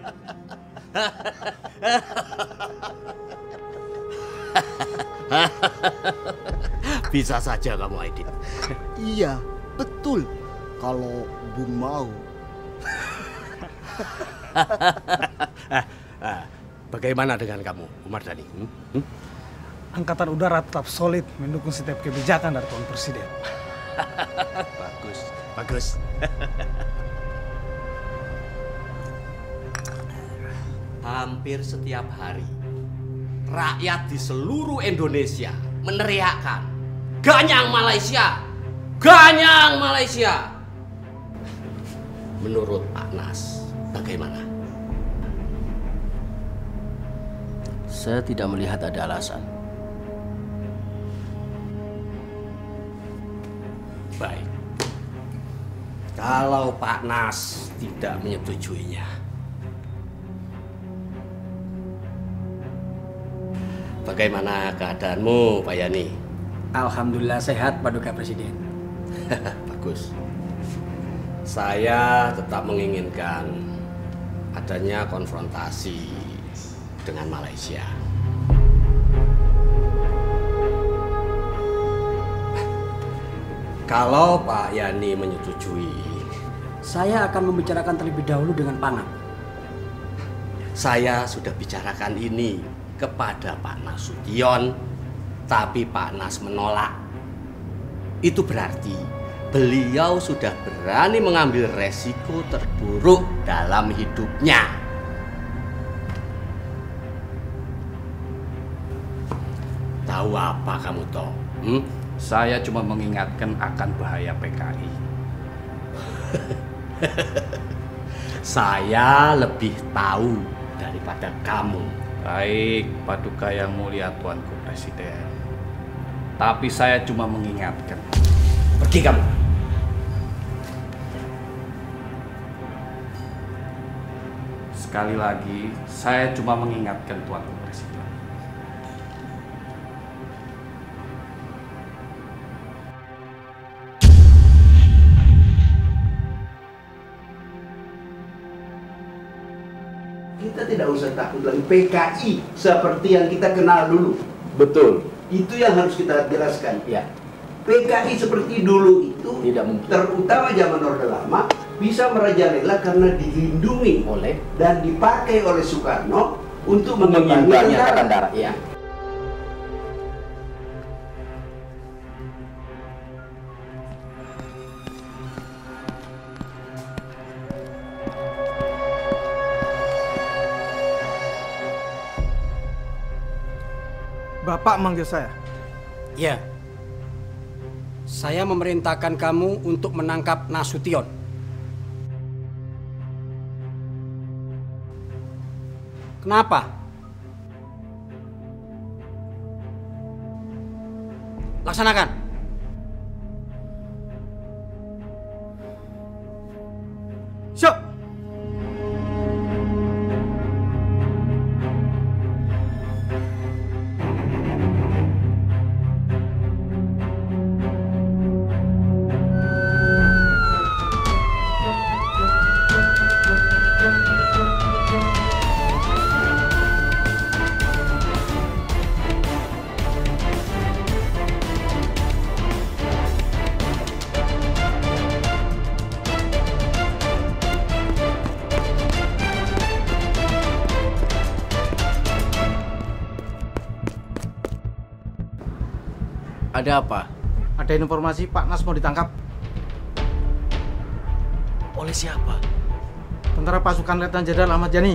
Bisa saja kamu, Aidit. Iya, betul. Kalau Bung mau. Bagaimana dengan kamu, Umar Dhani? Angkatan Udara tetap solid mendukung setiap kebijakan dari Tuan Presiden. Bagus, bagus. Hampir setiap hari, rakyat di seluruh Indonesia meneriakkan, "Ganyang Malaysia! Ganyang Malaysia!" Menurut Pak Nas, bagaimana? Saya tidak melihat ada alasan. Baik. Kalau Pak Nas tidak menyetujuinya, bagaimana keadaanmu, Pak Yani? Alhamdulillah sehat, Paduka Presiden. Bagus. Saya tetap menginginkan adanya konfrontasi dengan Malaysia. Kalau Pak Yani menyetujui, Saya akan membicarakan terlebih dahulu dengan Pangan. saya sudah bicarakan ini kepada Pak Nasution, tapi Pak Nas menolak. Itu berarti beliau sudah berani mengambil resiko terburuk dalam hidupnya. Tahu apa kamu, Toh? Saya cuma mengingatkan akan bahaya PKI. Saya lebih tahu daripada kamu. Baik, Paduka yang mulia Tuanku Presiden. Tapi saya cuma mengingatkan. Pergi kamu. Sekali lagi, saya cuma mengingatkan Tuanku Presiden. Kita tidak usah takut lagi PKI seperti yang kita kenal dulu. Betul. Itu yang harus kita jelaskan. Ya. PKI seperti dulu itu Tidak mungkin. terutama zaman Orde Lama bisa merajalela karena dilindungi Oleh dan dipakai oleh Soekarno untuk mengimbangi mengimbangi tentara. angkatan darat. Ya. Bapak manggil saya. Ya. Saya memerintahkan kamu untuk menangkap Nasution. Kenapa? Laksanakan. Siap. Ada apa? Ada informasi Pak Nas mau ditangkap. Oleh siapa? Tentara pasukan Letnan Jenderal Ahmad Yani.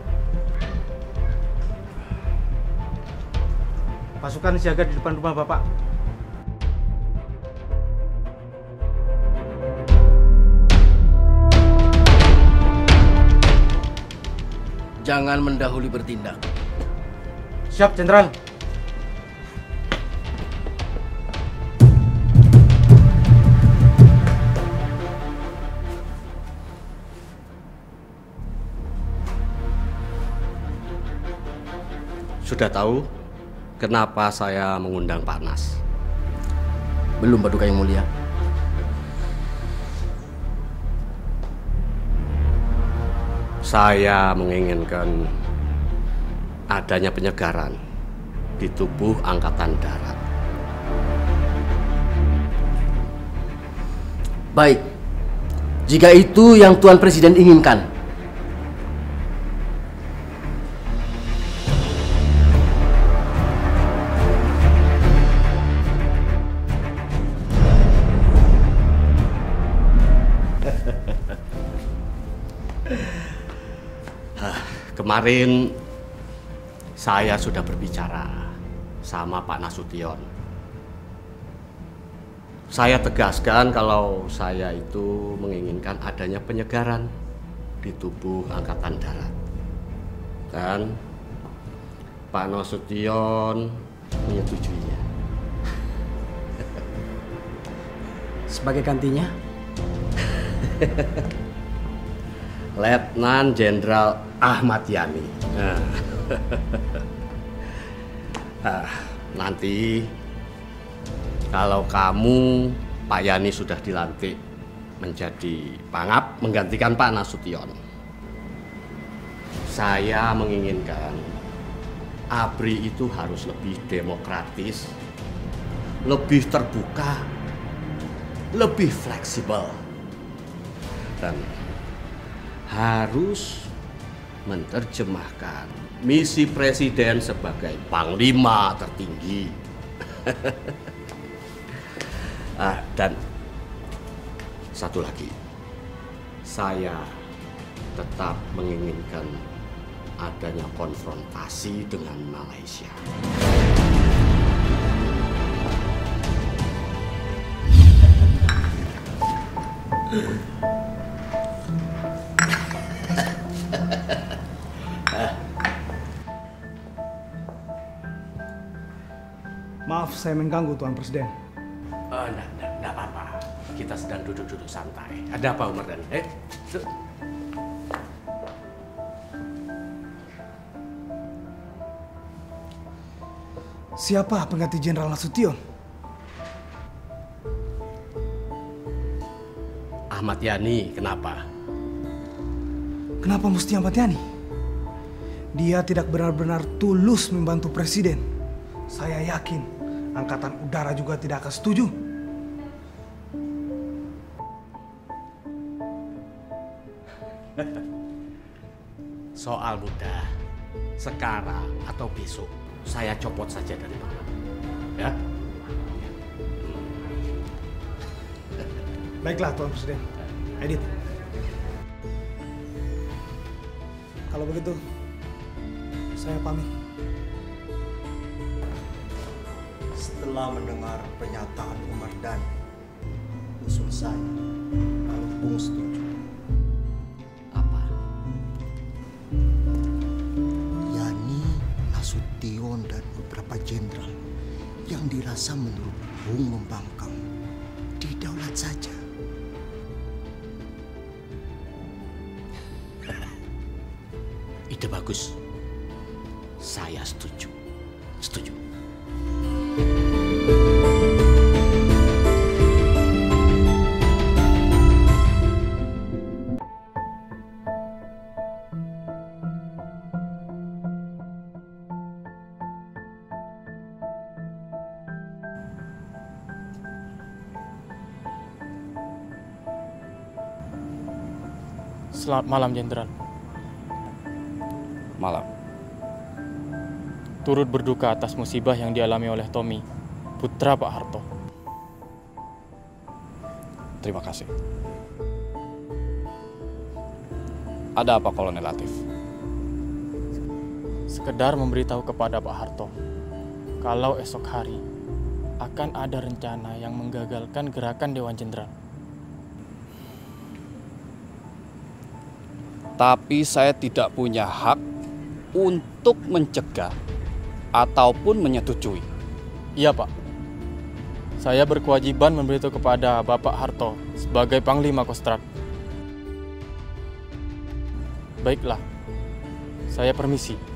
Pasukan siaga di depan rumah Bapak. Jangan mendahului bertindak. Siap, Jenderal. Sudah tahu kenapa saya mengundang Pak Nas? Belum, Paduka yang mulia. Saya menginginkan adanya penyegaran di tubuh Angkatan Darat. Baik, jika itu yang Tuan Presiden inginkan. Kemarin saya sudah berbicara sama Pak Nasution. Saya tegaskan kalau saya itu menginginkan adanya penyegaran di tubuh Angkatan Darat. Dan Pak Nasution menyetujuinya. Sebagai gantinya? Letnan Jenderal Ahmad Yani. Nanti kalau kamu, Pak Yani, sudah dilantik menjadi Pangap menggantikan Pak Nasution, saya menginginkan ABRI itu harus lebih demokratis, lebih terbuka, lebih fleksibel, dan harus menerjemahkan misi presiden sebagai panglima tertinggi. Dan satu lagi, saya tetap menginginkan adanya konfrontasi dengan Malaysia. Maaf saya mengganggu Tuan Presiden. Enggak apa-apa. Kita sedang duduk-duduk santai. Ada apa, Umar dan? Siapa pengganti Jenderal Nasution? Ahmad Yani, kenapa? Kenapa mesti Ahmad Yani? Dia tidak benar-benar tulus membantu Presiden. Saya yakin Angkatan Udara juga tidak akan setuju. Soal mudah, sekarang atau besok, saya copot saja dari Pangap. Ya? Baiklah Tuan Presiden. Edit. Kalau begitu, saya pamit. Setelah mendengar pernyataan Umar dan usul saya, kalau Bung setuju, Apa? Yani, Nasution dan beberapa jenderal yang dirasa menurut Bung membangkang didaulat saja. Ide bagus. Saya setuju. Setuju. Selamat malam, Jenderal. Malam. Turut berduka atas musibah yang dialami oleh Tommy, putra Pak Harto. Terima kasih. Ada apa, Kolonel Latif? Sekedar memberitahu kepada Pak Harto, kalau esok hari akan ada rencana yang menggagalkan gerakan Dewan Jenderal. Tapi saya tidak punya hak untuk mencegah ataupun menyetujui. Iya, Pak. Saya berkewajiban memberitahu kepada Bapak Harto sebagai Panglima Kostrad. Baiklah, saya permisi.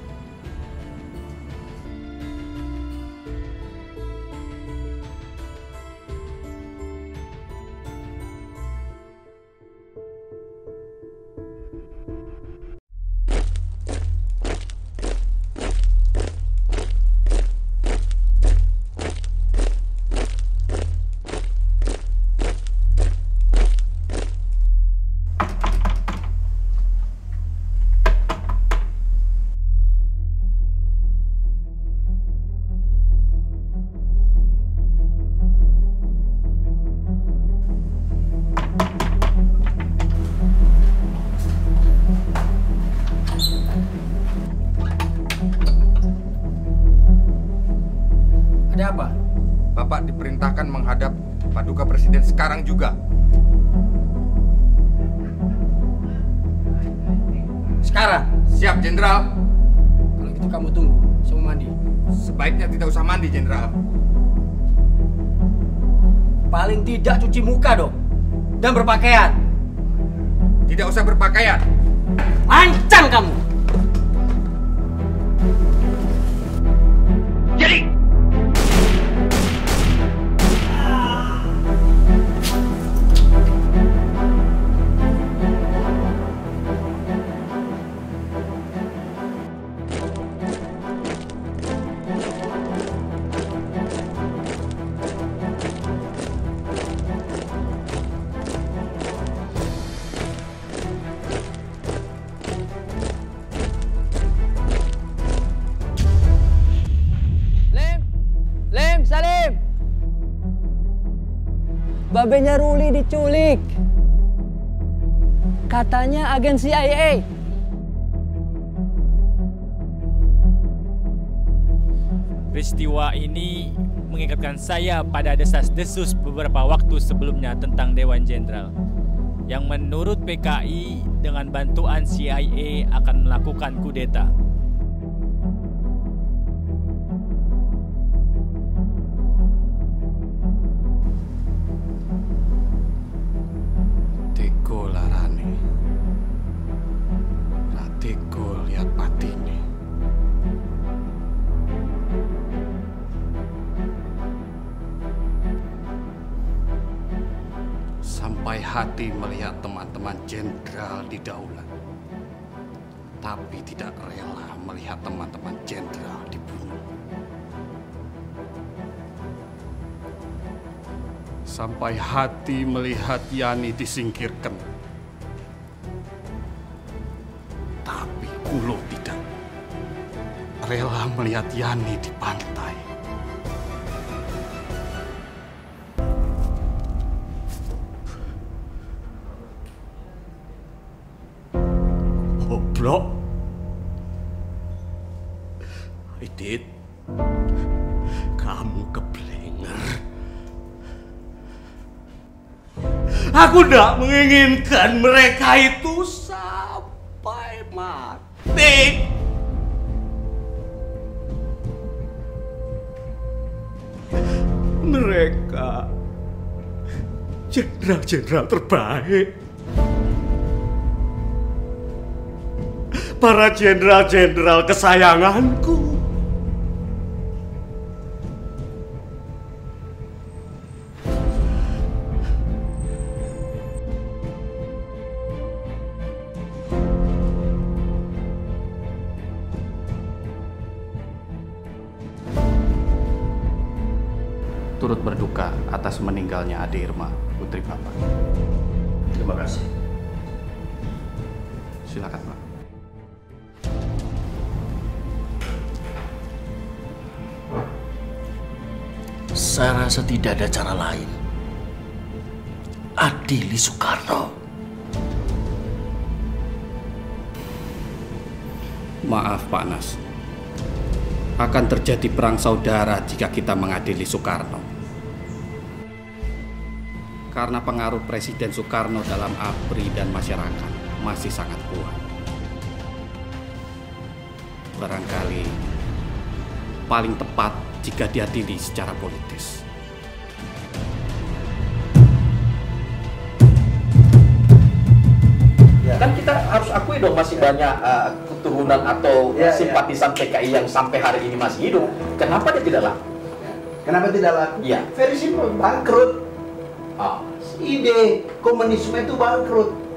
perintahkan menghadap Paduka Presiden sekarang juga. Sekarang? Siap, Jenderal. Kalau gitu kamu tunggu, saya mau mandi. Sebaiknya tidak usah mandi, Jenderal. Paling tidak cuci muka dong. Dan berpakaian. Tidak usah berpakaian. Lancang kamu! Jadi! Salim! Babenya Ruli diculik. Katanya agen CIA. Peristiwa ini mengingatkan saya pada desas-desus beberapa waktu sebelumnya tentang Dewan Jenderal yang menurut PKI dengan bantuan CIA akan melakukan kudeta. Teko larane, rateko lihat patine. Sampai hati melihat teman-teman jenderal didaulat, tapi tidak rela melihat teman-teman jenderal dibunuh. Sampai hati melihat Yani disingkirkan, tapi Kulo tidak rela melihat Yani dipantai. Goblok. Idit, kamu keblenger. Aku tidak menginginkan mereka itu sampai mati. Mereka jenderal-jenderal terbaik. Para jenderal-jenderal kesayanganku. Turut berduka atas meninggalnya Ade Irma, putri Bapak. Terima kasih. Silakan, Pak. Saya rasa tidak ada cara lain. Adili Soekarno. Maaf, Pak Nas. Akan terjadi perang saudara jika kita mengadili Soekarno. Karena pengaruh Presiden Soekarno dalam ABRI dan masyarakat masih sangat kuat. Barangkali paling tepat jika diadili secara politis. Kan kita harus akui dong masih banyak keturunan atau simpatisan PKI yang sampai hari ini masih hidup. Kenapa dia tidak laku? Kenapa tidak laku? Iya. Very simple, bangkrut. Ide komunisme itu bangkrut.